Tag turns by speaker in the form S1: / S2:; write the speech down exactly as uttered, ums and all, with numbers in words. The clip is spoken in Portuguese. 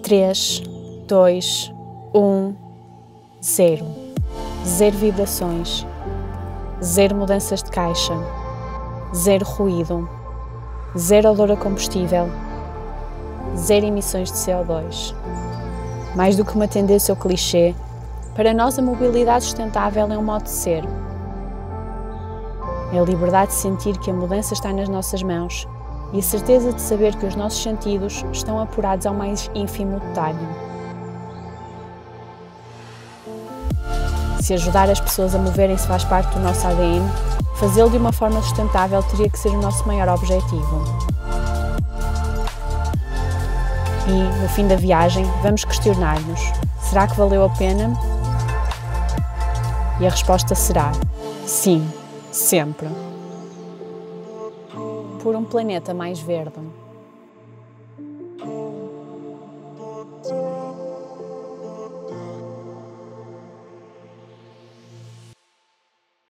S1: três, dois, um, zero. Zero vibrações. Zero mudanças de caixa. Zero ruído. Zero odor a combustível. Zero emissões de C O dois. Mais do que uma tendência ou clichê, para nós a mobilidade sustentável é um modo de ser. É a liberdade de sentir que a mudança está nas nossas mãos e a certeza de saber que os nossos sentidos estão apurados ao mais ínfimo detalhe. Se ajudar as pessoas a moverem-se faz parte do nosso A D N, fazê-lo de uma forma sustentável teria que ser o nosso maior objetivo. E, no fim da viagem, vamos questionar-nos: será que valeu a pena? E a resposta será: sim, sempre. Por um planeta mais verde.